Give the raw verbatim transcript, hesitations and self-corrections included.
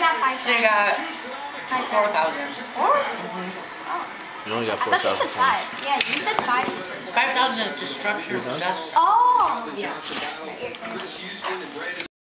got five thousand. So you got four thousand. Four? Mm-hmm. Oh. You only got I four thought you thousand said points. five. Yeah, you said five. Five thousand is destruction of dust. Oh. Yeah.